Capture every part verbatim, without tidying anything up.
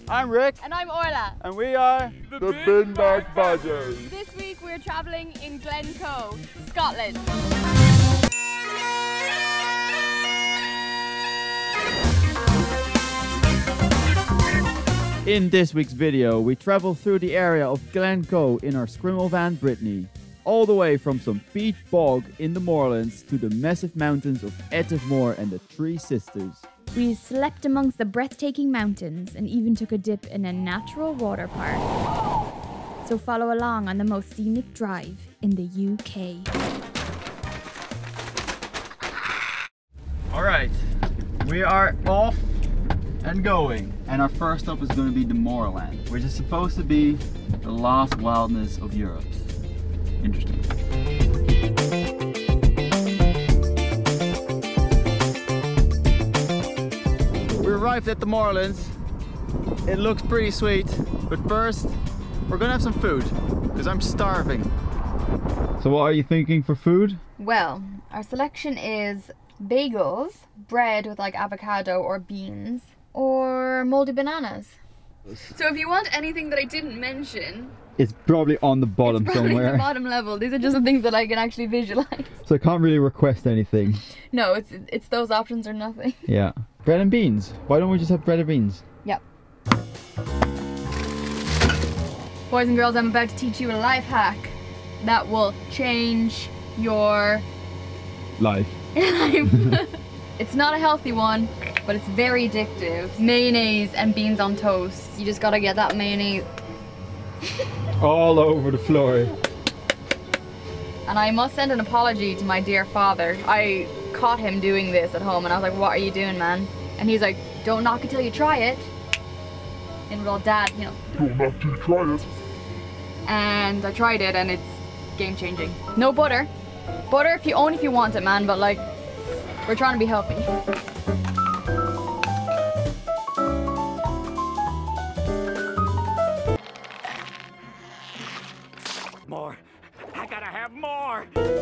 I'm Rik. And I'm Orla. And we are the, the Binbagbadgers. This week we're travelling in Glencoe, Scotland. In this week's video, we travel through the area of Glencoe in our Scrimmel van Britney, all the way from some peat bog in the moorlands to the massive mountains of Etive and the Three Sisters. We slept amongst the breathtaking mountains and even took a dip in a natural water park. So follow along on the most scenic drive in the U K. Alright, we are off and going. And our first stop is going to be the moorland, which is supposed to be the last wilderness of Europe. Interesting. We arrived at the moorlands. It looks pretty sweet, but first we're gonna have some food because I'm starving. So what are you thinking for food? Well, our selection is bagels, bread with like avocado or beans, or moldy bananas. So if you want anything that I didn't mention, it's probably on the bottom it's probably somewhere. The bottom level. These are just the things that I can actually visualize. So I can't really request anything. No, it's it's those options or nothing. Yeah. Bread and beans. Why don't we just have bread and beans? Yep. Boys and girls, I'm about to teach you a life hack that will change your life. life. It's not a healthy one, but it's very addictive. Mayonnaise and beans on toast. You just gotta get that mayonnaise all over the floor. And I must send an apology to my dear father. I caught him doing this at home and I was like, what are you doing, man? And he's like, don't knock it till you try it. And well, Dad, you know. Don't knock till you try it. And I tried it and it's game changing. No butter. Butter if you only if you want it, man, but like, we're trying to be healthy. More. I gotta have more.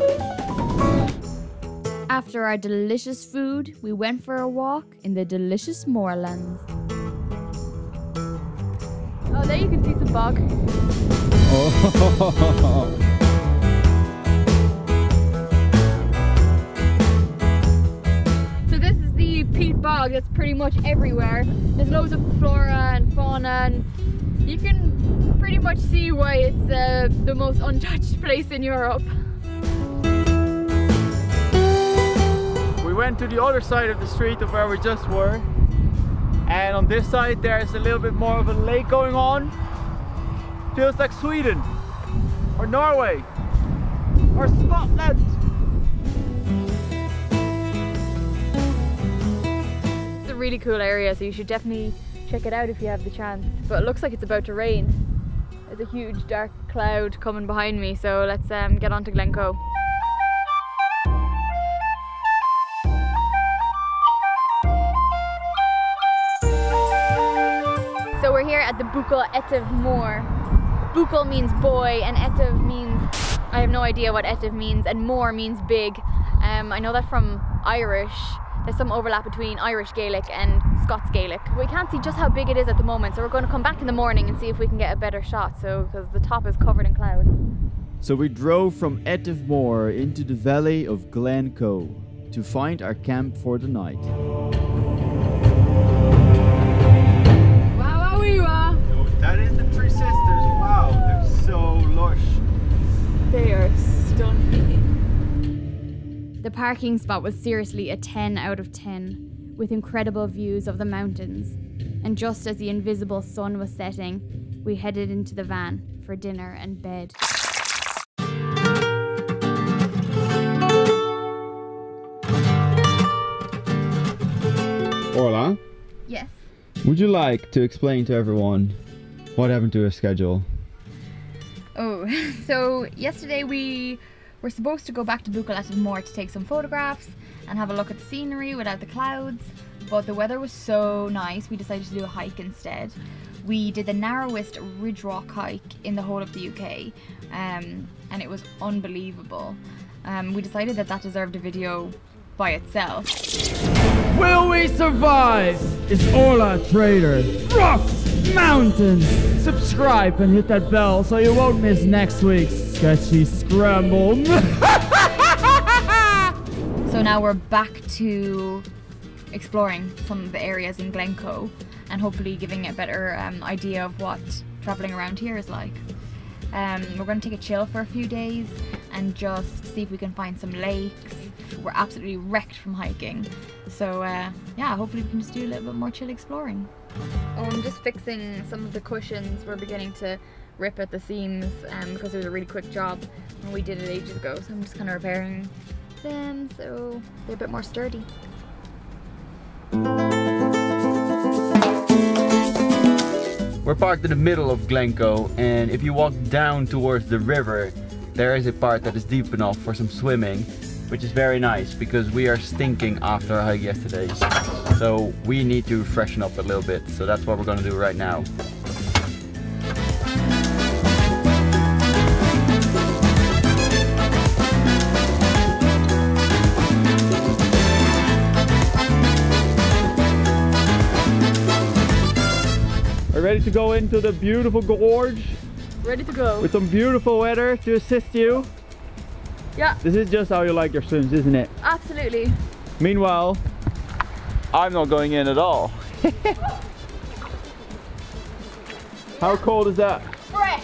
After our delicious food, we went for a walk in the delicious moorlands. Oh, there you can see some bog. Oh. So this is the peat bog that's pretty much everywhere. There's loads of flora and fauna, and you can pretty much see why it's uh, the most untouched place in Europe. We went to the other side of the street of where we just were, and on this side there's a little bit more of a lake going on. Feels like Sweden or Norway or Scotland. It's a really cool area, so you should definitely check it out if you have the chance. But it looks like it's about to rain. There's a huge dark cloud coming behind me, so let's um, get on to Glencoe. So we're here at the Etive Moor. Bukel means boy and Etive means, I have no idea what Etive means, and moor means big. Um, I know that from Irish. There's some overlap between Irish Gaelic and Scots Gaelic. We can't see just how big it is at the moment, so we're going to come back in the morning and see if we can get a better shot, so because the top is covered in cloud. So we drove from Etive Moor into the valley of Glencoe to find our camp for the night. Wow, wee wah! That is the Three Sisters. Wow, they're so lush. They are stunning. The parking spot was seriously a ten out of ten, with incredible views of the mountains. And just as the invisible sun was setting, we headed into the van for dinner and bed. Orla? Yes. Would you like to explain to everyone what happened to our schedule? Oh, so yesterday we were supposed to go back to Etive to take some photographs and have a look at the scenery without the clouds, but the weather was so nice we decided to do a hike instead. We did the narrowest ridge rock hike in the whole of the U K, um, and it was unbelievable. Um, we decided that that deserved a video by itself. Will we survive? Is Orla a traitor? Rocks, mountains. Subscribe and hit that bell so you won't miss next week's sketchy scramble. So now we're back to exploring some of the areas in Glencoe and hopefully giving a better um, idea of what traveling around here is like. Um, we're going to take a chill for a few days and just see if we can find some lakes. We're absolutely wrecked from hiking, so uh, yeah, hopefully we can just do a little bit more chill exploring. Oh, I'm just fixing some of the cushions. We're beginning to rip at the seams um, because it was a really quick job and we did it ages ago, so I'm just kind of repairing them so they're a bit more sturdy. We're parked in the middle of Glencoe, and if you walk down towards the river, there is a part that is deep enough for some swimming, which is very nice because we are stinking after our hike yesterday. So we need to freshen up a little bit, so that's what we're gonna do right now. Ready to go into the beautiful gorge? Ready to go. With some beautiful weather to assist you. Yeah. This is just how you like your swims, isn't it? Absolutely. Meanwhile, I'm not going in at all. How cold is that? Fresh.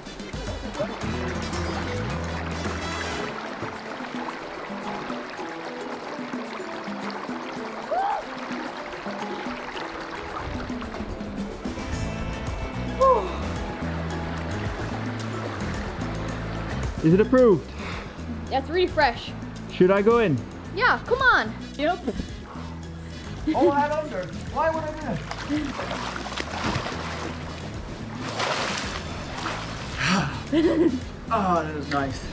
Is it approved? That's really fresh. Should I go in? Yeah, come on. Yep. Oh, I had under. Why would I do that? Oh, that was nice.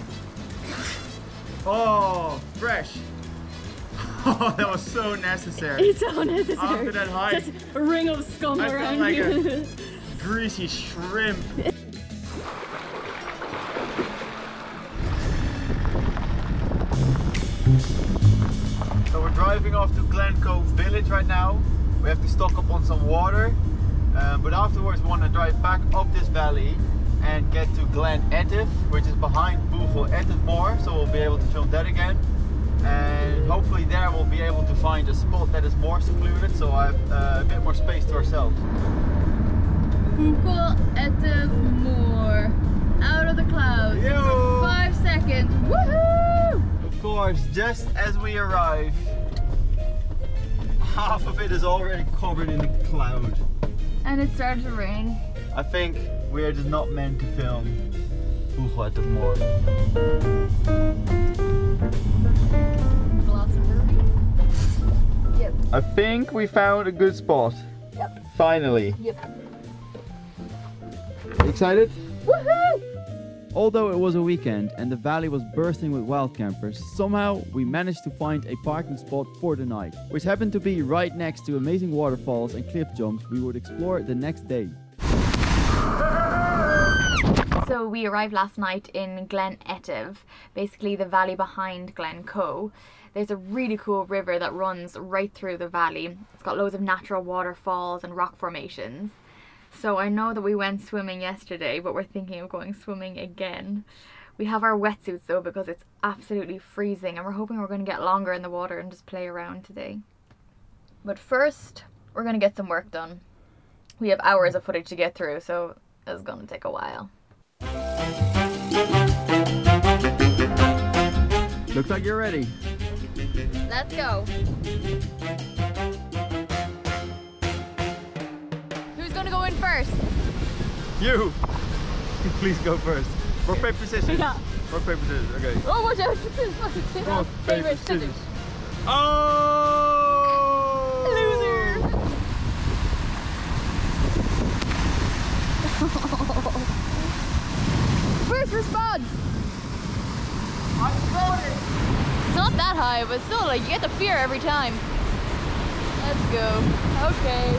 Oh, fresh. Oh, that was so necessary. It's so necessary. After that hike, just a ring of scum I around felt like you. a greasy shrimp. So we're driving off to Glencoe village right now. We have to stock up on some water, um, but afterwards we want to drive back up this valley and get to Glen Etive, which is behind Binbag more, so we'll be able to film that again. And hopefully there we'll be able to find a spot that is more secluded, so I have uh, a bit more space to ourselves. Binbag more. Out of the clouds. Yo! Five seconds. Woohoo! Of course, just as we arrive, half of it is already covered in the cloud. And it started to rain. I think we are just not meant to film Binbag more. Yep. I think we found a good spot. Yep. Finally. Yep. Excited? Woohoo! Although it was a weekend and the valley was bursting with wild campers, somehow we managed to find a parking spot for the night, which happened to be right next to amazing waterfalls and cliff jumps we would explore the next day. So we arrived last night in Glen Etive, basically the valley behind Glencoe. There's a really cool river that runs right through the valley. It's got loads of natural waterfalls and rock formations. So I know that we went swimming yesterday, but we're thinking of going swimming again. We have our wetsuits though because it's absolutely freezing, and we're hoping we're going to get longer in the water and just play around today. But first, we're going to get some work done. We have hours of footage to get through, so it's going to take a while. Looks like you're ready. Let's go. Who's gonna go in first? You! Please go first. Rock, paper, scissors. Yeah. Rock, paper, scissors. Okay. Oh, watch out! Rock, paper, scissors. Oh! Loser! First response! I'm floating! It's not that high, but still, like, you get the fear every time. Let's go. Okay.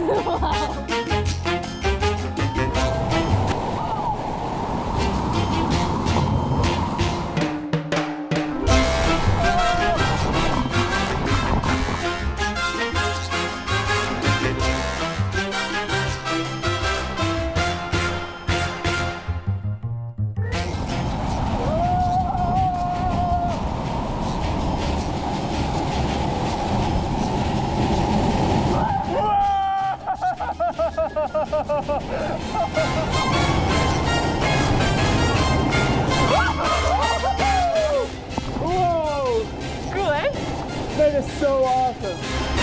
Whoa! Cool, eh? That is so awesome!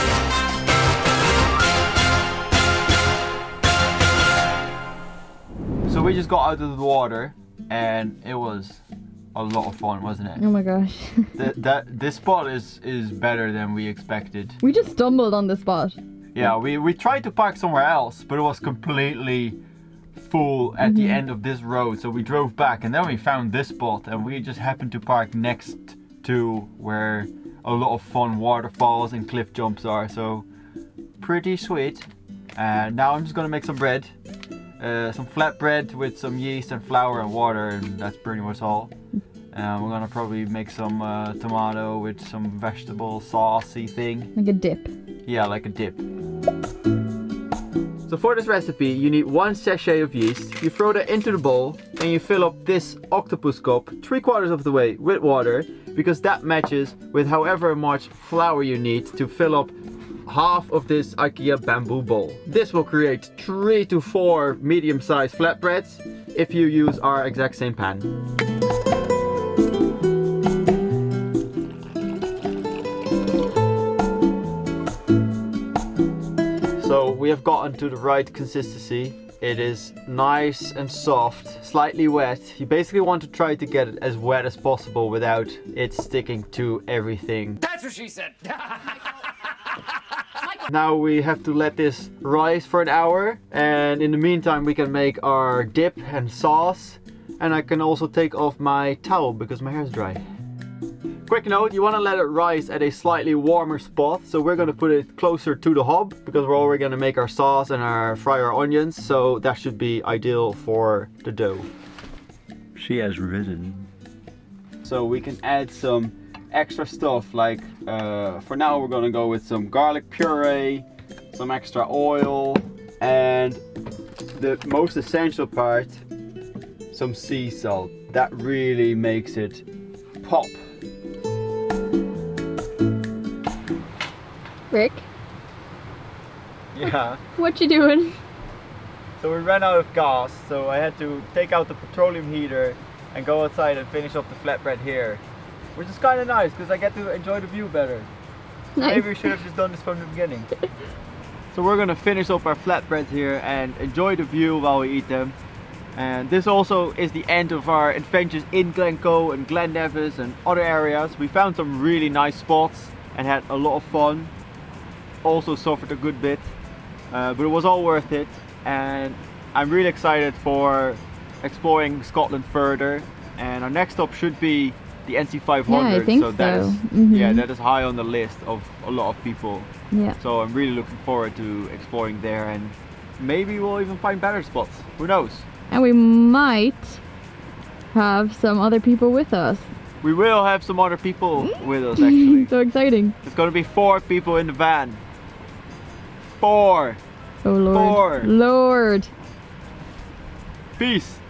So we just got out of the water and it was a lot of fun, wasn't it? Oh my gosh. That, that this spot is is better than we expected. We just stumbled on the spot. Yeah, we, we tried to park somewhere else, but it was completely full at Mm-hmm. the end of this road. So we drove back and then we found this spot and we just happened to park next to where a lot of fun waterfalls and cliff jumps are. So pretty sweet. And now I'm just gonna make some bread. Uh, some flatbread with some yeast and flour and water, and that's pretty much all. And we're gonna probably make some uh, tomato with some vegetable saucy thing. Like a dip. Yeah, like a dip. So for this recipe, you need one sachet of yeast. You throw that into the bowl and you fill up this octopus cup three quarters of the way with water, because that matches with however much flour you need to fill up half of this IKEA bamboo bowl. This will create three to four medium-sized flatbreads if you use our exact same pan. So we have gotten to the right consistency. It is nice and soft, slightly wet. You basically want to try to get it as wet as possible without it sticking to everything. That's what she said. Now we have to let this rise for an hour, and in the meantime we can make our dip and sauce, and I can also take off my towel because my hair is dry. Quick note, you want to let it rise at a slightly warmer spot, so we're going to put it closer to the hob because we're already going to make our sauce and our fry our onions, so that should be ideal for the dough. She has risen. So we can add some extra stuff, like uh, for now we're gonna go with some garlic puree, some extra oil, and the most essential part, some sea salt. That really makes it pop. Rick, Yeah. what you doing? So we ran out of gas, so I had to take out the petroleum heater and go outside and finish off the flatbread here. Which is kind of nice because I get to enjoy the view better. Nice. Maybe we should have just done this from the beginning. So we're gonna finish up our flatbreads here and enjoy the view while we eat them. And this also is the end of our adventures in Glencoe and Glen Etive and other areas. We found some really nice spots and had a lot of fun. Also suffered a good bit, uh, but it was all worth it. And I'm really excited for exploring Scotland further. And our next stop should be the N C five hundred. Yeah, I think so. That so. is, Mm-hmm. yeah, that is high on the list of a lot of people. Yeah. So I'm really looking forward to exploring there, and maybe we'll even find better spots. Who knows? And we might have some other people with us. We will have some other people with us actually. So exciting. It's gonna be four people in the van. Four. Oh Lord. Four. Lord. Peace.